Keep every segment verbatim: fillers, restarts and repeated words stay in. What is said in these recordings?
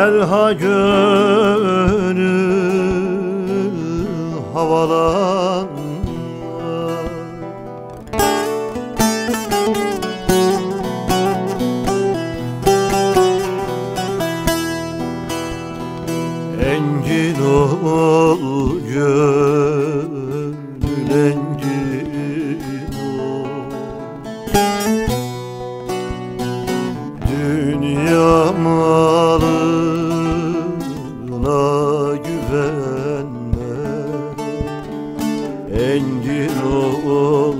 Derha gönül havalanma, engin ol gönül, engin ol. Dünya malına güvenme, engin ol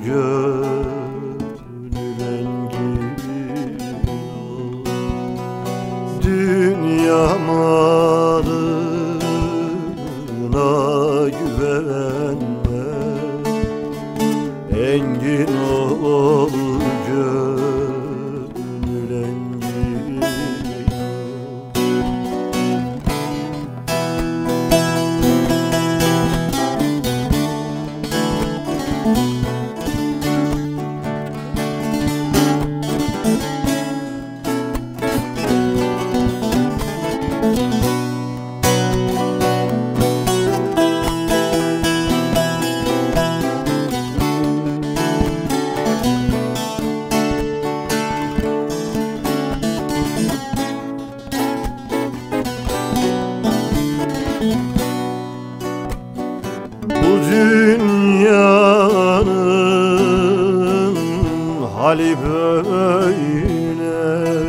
gönül, engin ol. Dünya malına güvenme, engin ol gönül, engin ol. Bu dünyanın hali böyle,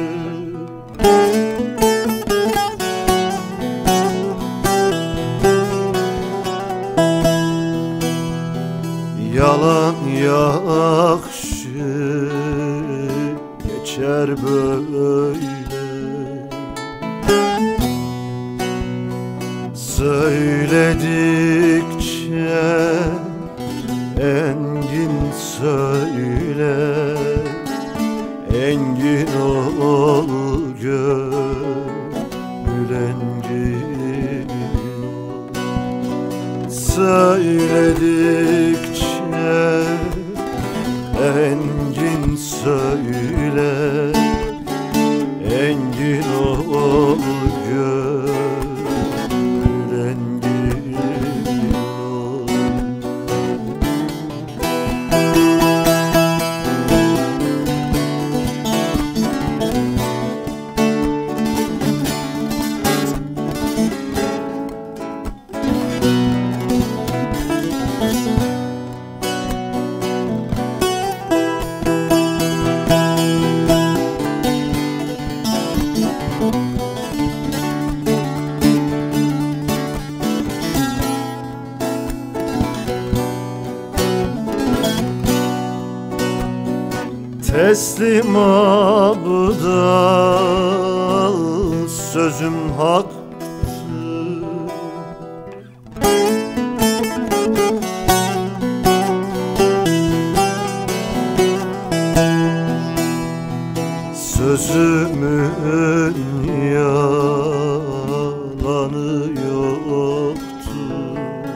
yalan yakşı geçer böyle. Söyledikçe engin söyle, engin ol gönül, engin ol. Söyledikçe engin söyle, engin ol gönül, engin ol. Teslim abdal sözüm haktır, sözümün yalanı yoktur.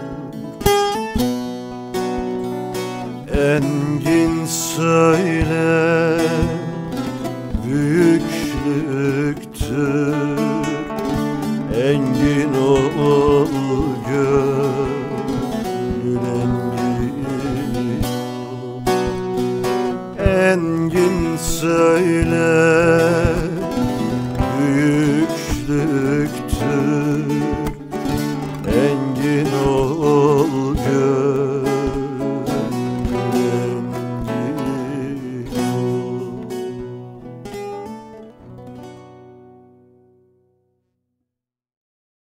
Engin söyle, büyüklüktür